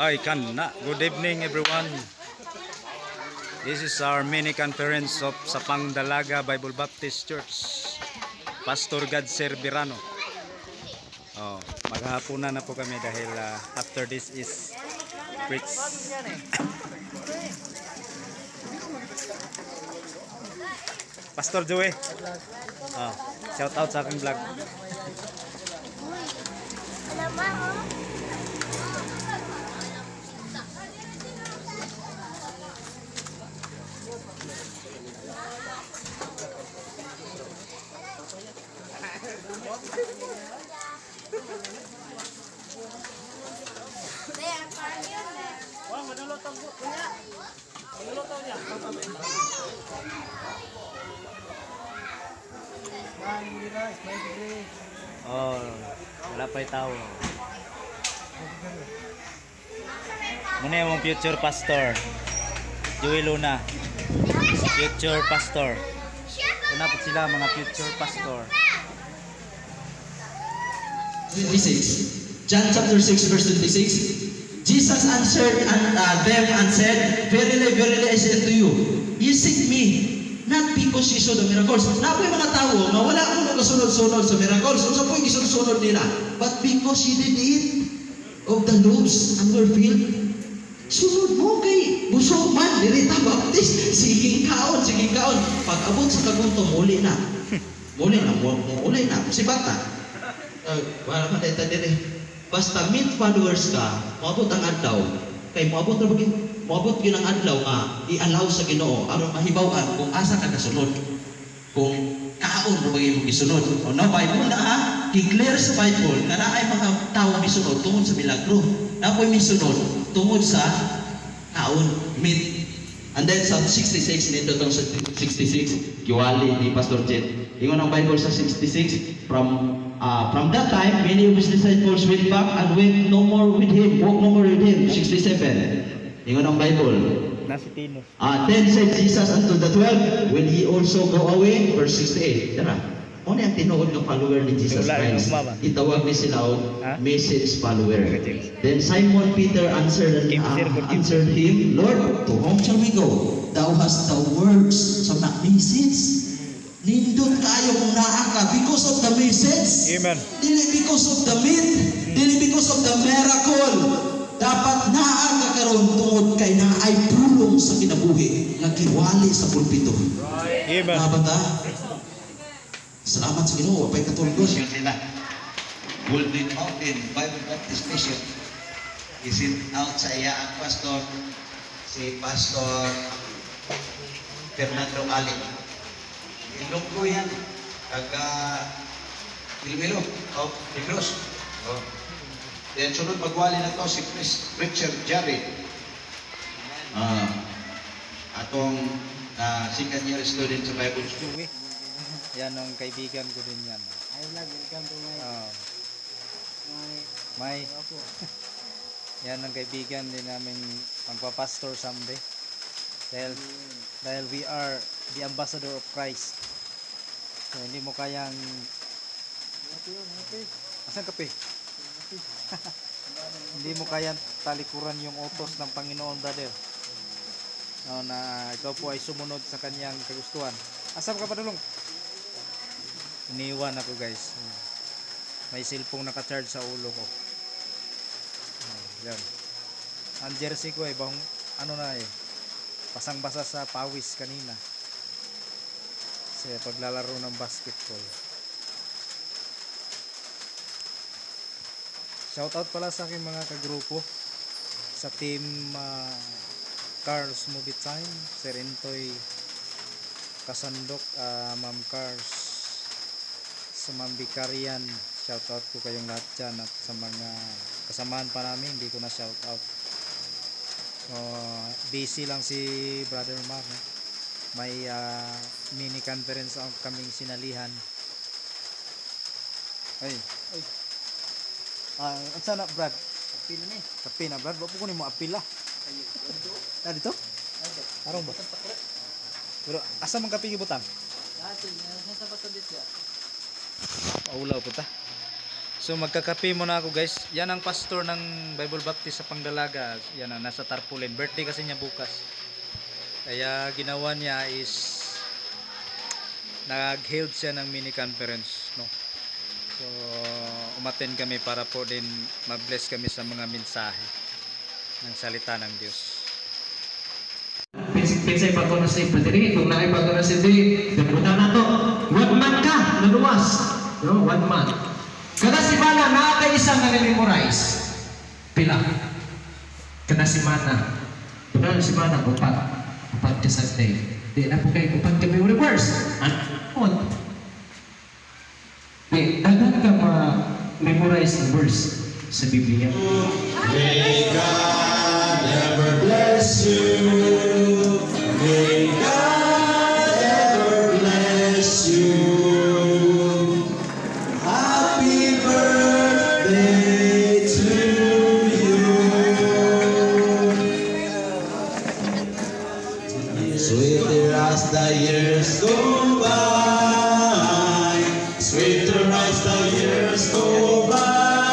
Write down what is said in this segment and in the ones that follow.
Ay, kana. Good evening, everyone. This is our mini conference of Sapang Dalaga Bible Baptist Church. Pastor Gadser Birano. Oh, maghahapunan na po kami dahil after this is preach. Pastor Joey. Oh, shout out sa aking vlog. Oh, wala pa yung tao. Muna yung future pastor Joey Luna. Future pastor. Kunapot sila mga future pastor. 26. John chapter 6 verse 26. Jesus answered them and said, Verily, verily, I say unto you, you seek me, not because you saw the miracles. Na po yung mga tao nga wala akong nakasunod-sunod sa miracles. Kung sa po yung gisunod nila. But because you did eat of the loaves and were filled, sunod mo kay busog man, dirita baptist. Siging kaon. Pag abot sa kagunto, muli na. Muli na. Si bata. Wala man dito dire. Basta meet followers ka, maabot ang adlaw. Kay maabot yun ang adlaw nga i-allow sa Ginoo aron mahibaw-an kung asa ka kasunod. Kung kaon mo bagay mo gisunod. O na Bible na ha, i-clear sa Bible na ay mga tao misunod tungod sa milagro. Na po'y misunod tungod sa kaon, meet. And then sa 66, nito tong 66, kiwali ni Pastor Jet. Ingon ang Bible sa 66, from that time, many of his disciples went back and went no more with him, walked no more with him. 67. Ingon ang Bible. Then said Jesus unto the 12, will he also go away? Verse 68. Tara. Ano yung tinuod ng follower ni Jesus Christ? Itawag ni sila o message follower. Then Simon Peter answered him, Lord, to whom shall we go? Thou hast the words of that message. Nindot kayo kung naa ka because of the message. Amen. Dili because of the meat. Dili because of the miracle. Dapat naa ka karon tungod kay naay pulong sa kinabuhi nga giwali sa pulpito. Amen. Bata? Salamat sa Ginoo, pay katulgon nila. Golden Mountain Bible Baptist Mission. Isin out sa iya ang pastor si Pastor Fernando Ali. Ilong ko yan, taga Ilmelo, Negros. Then sunod magwali na to si Richard Jarry. Atong second year student sa Bible School. Yan ang kaibigan ko din yan. Ay, welcome to my yan ang kaibigan din namin magpa-pastor someday. Dahil we are the ambassador of Christ. So, hindi mo kayang asan kape? Hindi mo kayang talikuran yung utos ng Panginoon, brother. No, na ikaw po ay sumunod sa kanyang kagustuhan. Asam ka pa dulong? Iniwan ako, guys. May cellphone naka-charge sa ulo ko. Yan. Ang jersey ko ay ano na pasang-basa sa pawis kanina. Kasi paglalaro ng basketball. Shoutout pala sa aking mga kagrupo sa team Cars Movie Time, Sir Intoy Kasandok, Ma'am Cars, sa Ma'am Bicarian. Shoutout ko kayong lahat dyan at sa mga kasamaan pa namin, hindi ko na shoutout. So, busy lang si Brother Mark. May mini conference ang kaming sinalihan. Ay. Ang sana, Brad? apil ni. Kape na, Brad. Bapo ko ni mo apila. Dito? Arong ba? Pero asa man kape gibutang? Dati, nasa patudit ya. Paulaw po ta. So magkakape muna ako guys. Yan ang pastor ng Bible Baptist sa Pangdalaga. Yan ang nasa tarpaulin. Birthday kasi niya bukas. Kaya ginawa niya is nag-held siya ng mini conference, no. So umattend kami para po din mag-bless kami sa mga mensahe ng salita ng Diyos. Pinsay pa ko na si Padre, kung naay pa ko na si Padre, daputan na to. One man ka, naluwas. No, one man. Kada si Mana, naakay isang na-memorize. Pila. Kada si Mana. Kada si Mana, upat. Upat ka sa day. Di na po kayo upat ka memory verse. Ano? Di, dagan ka ma-memorize ng verse sa Biblia. May God ever bless you. May God ever bless you. Happy birthday to you. Sweeter as the years go by, sweeter as the years go by.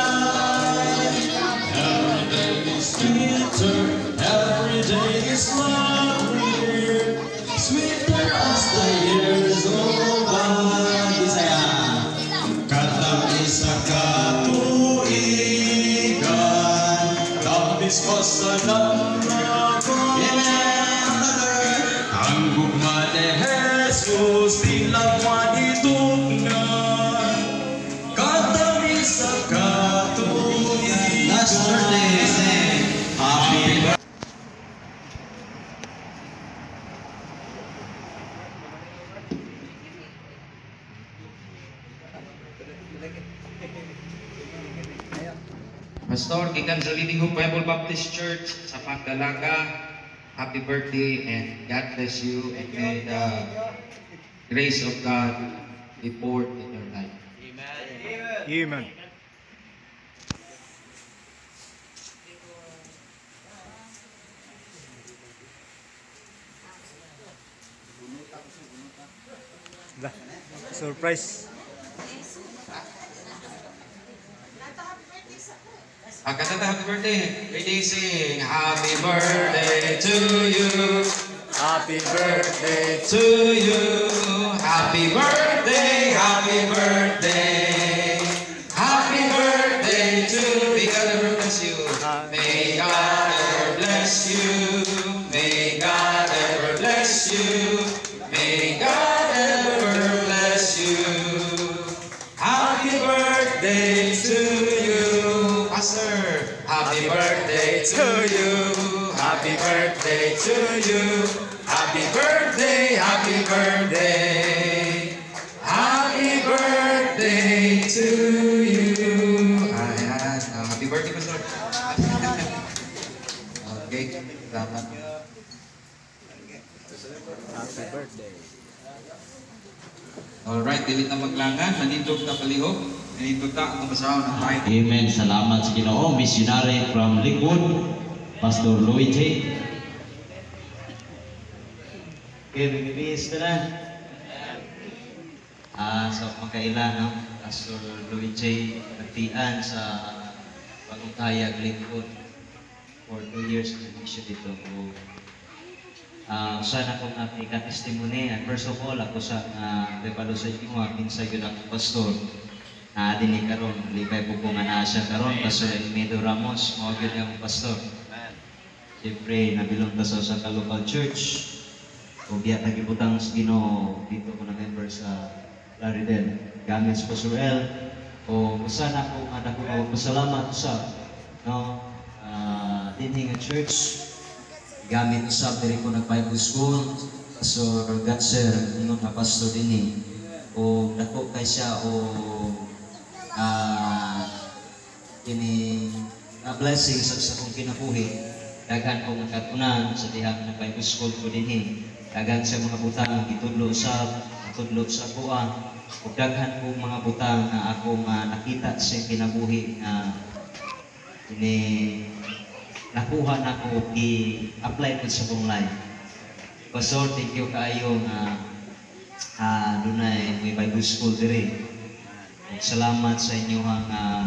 Every day is lovelier, sweeter as the years go by. Bisaya. Katang isa katuigan, labis ko sa naragon. Ang gugma ni Jesus, bilang wanitugnan. Katang isa katuigan. Last birthday, sing. Happy birthday. Pastor, gikan sa Living Hope Bible Baptist Church sa Pangdalaga, happy birthday and God bless you and may the grace of God be poured in your life. Amen. Dah, surprise. Pagkatata, happy birthday. Ready, sing. Happy birthday to you. Happy birthday. To you. Happy birthday. Happy birthday. Happy birthday to you. May God ever bless you. May God ever bless you. May God ever bless you. May God ever bless you. Happy birthday to you. Pastor, happy birthday to you. Happy birthday to you. Happy birthday, happy birthday. Happy birthday to you. Ayan, happy birthday, Pastor. Okay, salamat. Happy birthday. Alright, dili na maglangan, manindog na palihog. Manindog na ang basahon ng right. Amen. Salamat sa Ginoo. Missionary from Lakewood, Pastor Louis J. Okay, bibis ka na. Sa makailan, no? Pastor Louis J. Nagtian sa Bagong Tayag, Lakewood for 2 years na mission dito. Sana kong ika-testimony. And first of all, ako sa depalo sa inyo, minsan yun ako pastor. Dinig karon, libay po kung na siya karon, Pastor Elmedo Ramos, mga yun yung pastor. Siyempre, nabilong ta sa local church. O biya nagibutang sa Ginoo dito ko na member sa Laridel. Gamit sa Pastor El. O sana kung ako magpasalamat sa dinhi nga church. Gamit usab diri ko nag-Bible school, Pastor Gatser, ingon na pastor dinhi. O dako kay siya o blessing sa akong kinabuhi. Daghan ko nakatunan sa dihang nag-Bible school ko dinhi. Daghan sa mga butang gitudlo sa kuan. Ug daghan ko mga butang na ako nakita sa kinabuhi na nakuha na ko i-apply ko sa akong life. Pastor, thank you kaayo nga dunay may Bible school diri. Salamat sa inyong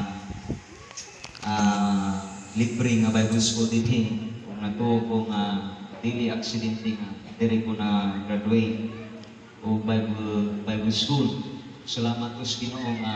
libre nga Bible School dinhi. Kung nato ko nga dili aksidente nga diri ko na graduate o Bible School. Salamat ko sa Ginoo nga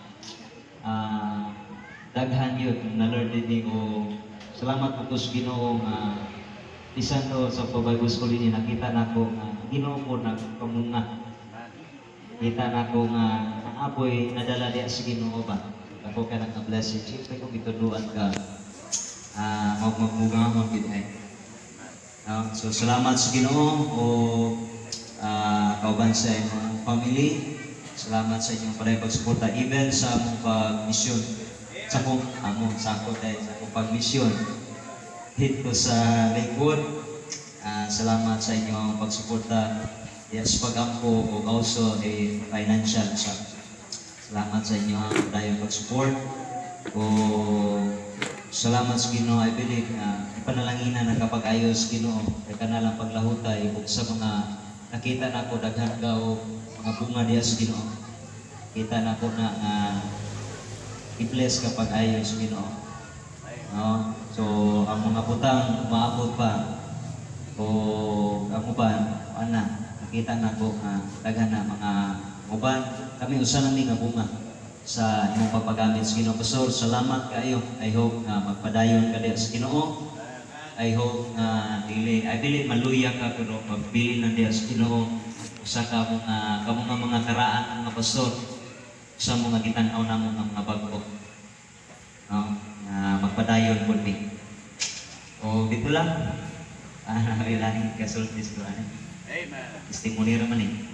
daghan yun na Lord dinhi o salamat ko sa Ginoo nga bisan to sa Bible School ini nakita nako nga Ginoo ko na kamunga. Kita nako nga ang apoy nadala diya sa Ginoo ba. Ako ka nang blessing. Siyempre kung ituduan ka magmugang gid ay. So salamat sa Ginoo o kauban sa inyong family. Salamat sa inyong palay pagsuporta even sa among pagmisyon. Sa akong pagmisyon dito sa Lakewood. Salamat sa inyong pagsuporta. Yes, pagampo o also financial sa. Salamat sa inyong dayong pag-support. O salamat sa Ginoo. I believe na ipanalangina na kapag ayos Ginoo kay kanalang paglahutay ug sa mga nakita nako daghan ka o mga bunga diya sa Ginoo. Kita nako na i-bless kapag ayos Ginoo. No? So ang mga butang maabot pa o ang uban ana nakita nako daghan na mga uban kami usa nami nga bunga sa imong pagpagamit sa Ginoo. Pastor, salamat kayo. I hope na magpadayon ka diya sa Ginoo. I hope na I believe maluya ka pero pagbili na diya sa Ginoo usa ka mga karaan mga pastor sa mga gitan-aw namo nga mga bagko. No? Magpadayon pud mi. O dito lang. Ilahin kasultis ko ani. Amen. Testimony ra man eh.